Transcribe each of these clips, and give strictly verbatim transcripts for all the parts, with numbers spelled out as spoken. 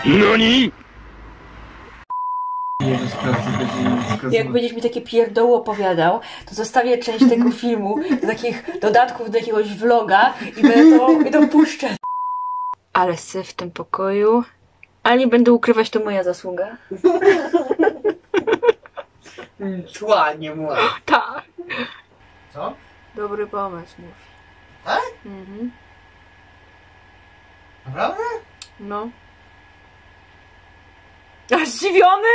NANI?! Jak będziesz mi takie pierdoły opowiadał, to zostawię część tego filmu do takich dodatków do jakiegoś vloga i będę to, i to puszczę. Ale syf w tym pokoju. Ale nie będę ukrywać, to moja zasługa. Tła nie mówi. Tak. Co? Dobry pomysł, mówi. Tak? Mhm. Naprawdę? No. Aż zdziwiony?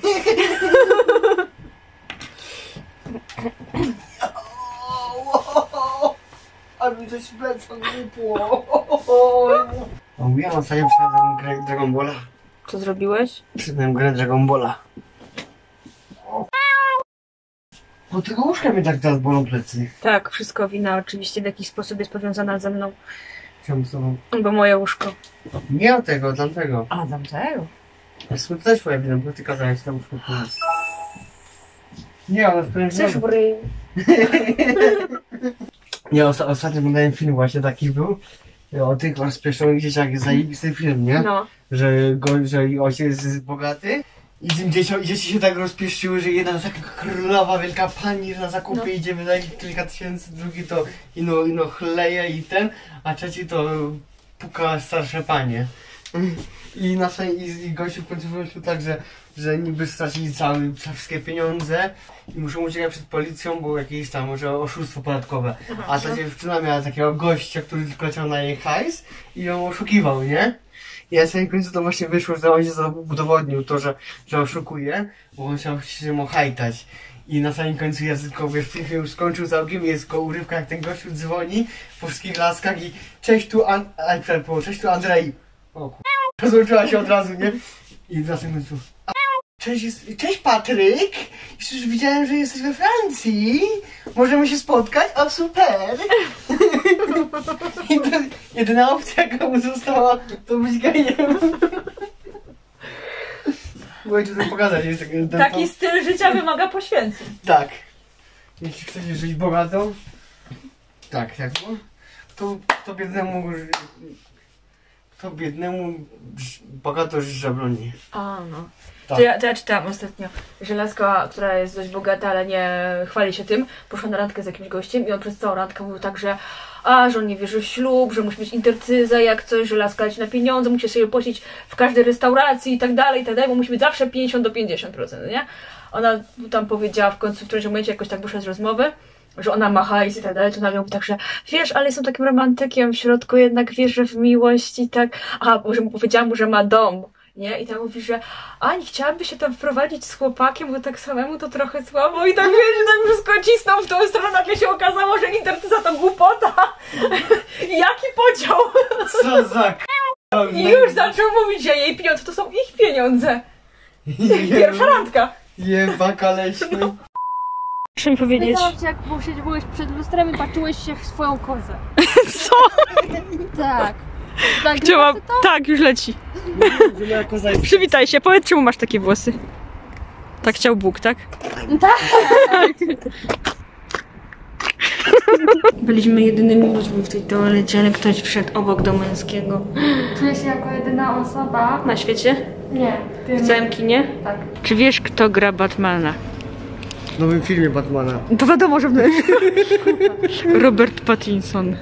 A mi coś plecak wypło. Mówiłem ostatnio przed grę Dragon Balla. Co zrobiłeś? Przed grę Dragon Balla. Bo tego łóżka mnie tak teraz bolą plecy. Tak, wszystko wina oczywiście w jakiś sposób jest powiązana ze mną. Chciałbym z tobą. Bo moje łóżko. Nie o tego, tamtego. A, tamtego? To też twoja wina, bo ty kazałeś tam łóżko pójść. Nie, ale w pewnym Chcesz w ryj? Nie, osta ostatnio oglądałem film właśnie taki był. O tych rozpieszonych dzieciach, jest zajebisty film, nie? No. Że, go, że ojciec jest bogaty i tym dzieciom, dzieci się tak rozpieszczyły, że jedna taka królowa, wielka pani na zakupy no. idzie, wydaje kilka tysięcy, drugi to ino, ino chleje i ten, a trzeci to puka starsze panie. I, nasze, i, i gościu w końcu wymyślił tak, że, że niby stracili całe, wszystkie pieniądze i muszą uciekać przed policją, bo jakieś tam może oszustwo podatkowe. Aha, a ta no. dziewczyna miała takiego gościa, który tylko leciał na jej hajs i ją oszukiwał, nie? I na samym końcu to właśnie wyszło, że on się udowodnił to, że, że oszukuje, bo on chciał się mu hajtać. I na samym końcu ja tylko wiesz, film już skończył całkiem, jest tylko urywka, jak ten gościu dzwoni po wszystkich laskach i cześć tu An... A, cześć tu Andrzej. O kur... Rozłączyła się od razu, nie? I na samym końcu... Cześć, jest... cześć Patryk! Już widziałem, że jesteś we Francji. Możemy się spotkać? O super! I to jedyna opcja, jaka mu została, to być gejem. Byłem ci to pokazać. Jest ten, ten, Taki ten... styl życia wymaga poświęceń. Tak. Jeśli chcecie żyć bogato, tak, tak, to, to biednemu, to biednemu bogato życia broni. A no. Tak. To, ja, to ja czytałam ostatnio, że laska, która jest dość bogata, ale nie chwali się tym, poszła na randkę z jakimś gościem i on przez całą randkę mówił tak, że a, że on nie wierzy w ślub, że musi mieć intercyzę jak coś, że laska leci na pieniądze, musi sobie płacić w każdej restauracji i tak dalej, i tak dalej, bo musi być zawsze pięćdziesiąt do pięćdziesięciu procent, nie? Ona tam powiedziała w końcu w którymś momencie jakoś tak wyszła z rozmowy, że ona ma hajs i tak dalej, to ona mówi tak, że wiesz, ale jestem takim romantykiem w środku, jednak wierzę w miłość i tak, a może mu powiedziałam mu, że ma dom. Nie? I tam mówi, że a nie chciałaby się tam wprowadzić z chłopakiem, bo tak samemu to trochę słabo i tak wiesz, że tak wszystko cisnął w tą stronę, nagle się okazało, że intercyza to głupota. Jaki podział? Co za k... I już zaczął mówić, że jej pieniądze to są ich pieniądze. Pierwsza randka. Jebaka leśny. No. Proszę mi powiedzieć. Pytałam cię, jak byłeś przed lustrem i patrzyłeś się w swoją kozę. Co? Tak. Tak, Chciałam... tak, już leci. Przywitaj się, powiedz, czemu masz takie włosy. Tak chciał Bóg, tak? Tak. Byliśmy jedynymi ludźmi w tej toalecie, ale ktoś wszedł obok do męskiego. Czuję się jako jedyna osoba. Na świecie? Nie. W całym kinie? Tak. Czy wiesz, kto gra Batmana? W nowym filmie Batmana. To wiadomo, że Robert Pattinson.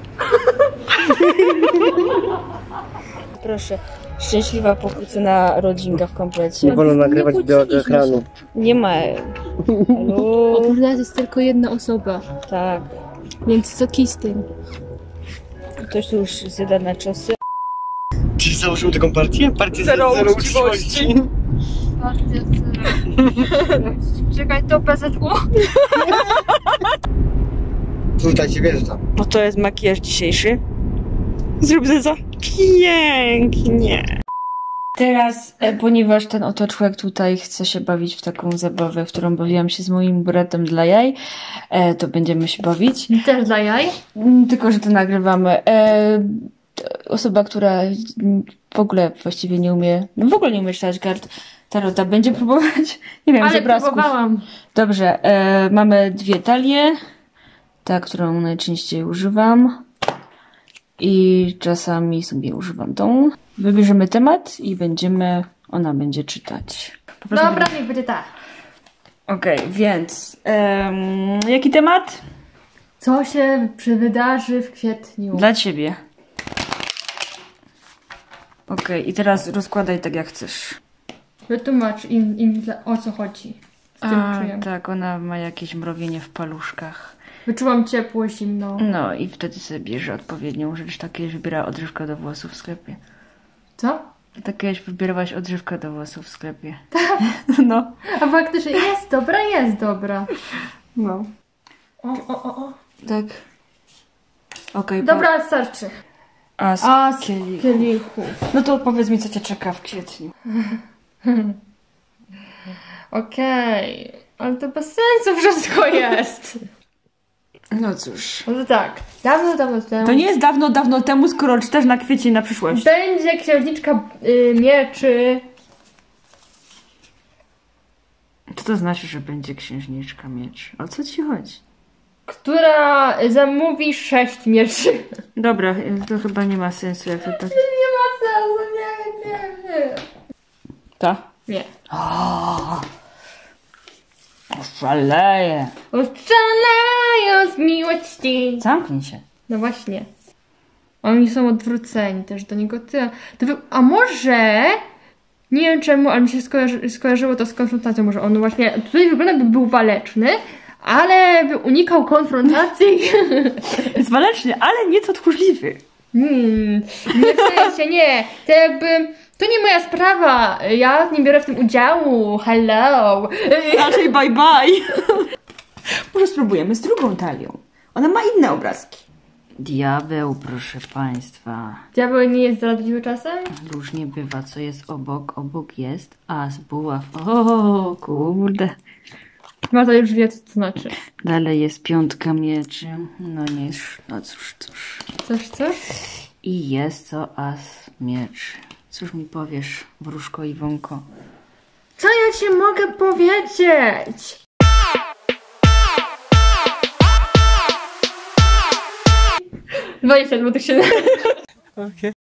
Proszę, szczęśliwa pokłócona rodzinka w komplecie. Nie wolno nagrywać wideo do ekranu. Nie ma. Halo? Oprócz nas jest tylko jedna osoba. Tak. Więc co kij z tym? Ktoś tu już zjada na czosy. Czy założył taką partię? Partię Zero zero uczciwości. uczciwości. Partia zero. Czekaj, to P Z U. Tutaj się wjeżdża. Bo to jest makijaż dzisiejszy. Zrób za pięknie. Teraz, ponieważ ten oto człowiek tutaj chce się bawić w taką zabawę, w którą bawiłam się z moim bratem dla jaj, to będziemy się bawić. Też dla jaj? Tylko że to nagrywamy. Osoba, która w ogóle właściwie nie umie, no w ogóle nie umie czytać kart tarota, będzie próbować. Nie wiem, z obrazków. Próbowałam. Dobrze, mamy dwie talie. Ta, którą najczęściej używam. I czasami sobie używam tą. Wybierzemy temat i będziemy, ona będzie czytać. Po prostu Dobra, niech będzie tak. Okej, okay, więc um, jaki temat? Co się przy wydarzy w kwietniu? Dla ciebie. Okej, okay, i teraz rozkładaj tak jak chcesz. Wytłumacz im, im o co chodzi. Z tym A, czuję. tak, ona ma jakieś mrowienie w paluszkach. Wyczułam ciepło, zimno. No i wtedy sobie bierze odpowiednią rzecz. Tak kiedyś wybiera odżywkę do włosów w sklepie. Co? Tak kiedyś wybierałaś odżywkę do włosów w sklepie. Tak? No. A faktycznie jest dobra, jest dobra. No. O, o, o, o. Tak. Okej. Okay, dobra, pa... starczy. A z, A z kielichów. kielichów. No to powiedz mi, co cię czeka w kwietniu. Okej. Okay. Ale to bez sensu wszystko jest. No cóż. No to tak. Dawno, dawno temu. To nie jest dawno, dawno temu, skoro czytasz na kwiecień na przyszłość. Będzie księżniczka y, mieczy. Co to znaczy, że będzie księżniczka miecz? O co ci chodzi? Która zamówi sześć mieczy. Dobra, to chyba nie ma sensu, jak to tak... Nie ma sensu, nie, nie, nie. Ta? Nie. O, oszaleję. Oszaleją z miłości. Zamknij się. No właśnie. Oni są odwróceni też do niego. Ty, to wy... A może... Nie wiem czemu, ale mi się skojarzy, skojarzyło to z konfrontacją. Może on właśnie... Tutaj wygląda, by był waleczny, ale by unikał konfrontacji. Jest waleczny, ale nieco tchórzliwy. Hmm, nie w sensie, nie. To jakby... To nie moja sprawa. Ja nie biorę w tym udziału. Hello. Raczej bye bye. Może spróbujemy z drugą talią. Ona ma inne obrazki. Diabeł, proszę państwa. Diabeł nie jest zdradliwy czasem? Różnie bywa, co jest obok. Obok jest as, buław. O, kurde. Marta już wie, co to znaczy. Dalej jest piątka mieczy. No nie, no cóż, cóż. Coś, coś? I jest to as mieczy. Cóż mi powiesz, wróżko Iwonko? Co ja ci mogę powiedzieć? dwadzieścia dwa tysiące. Okej.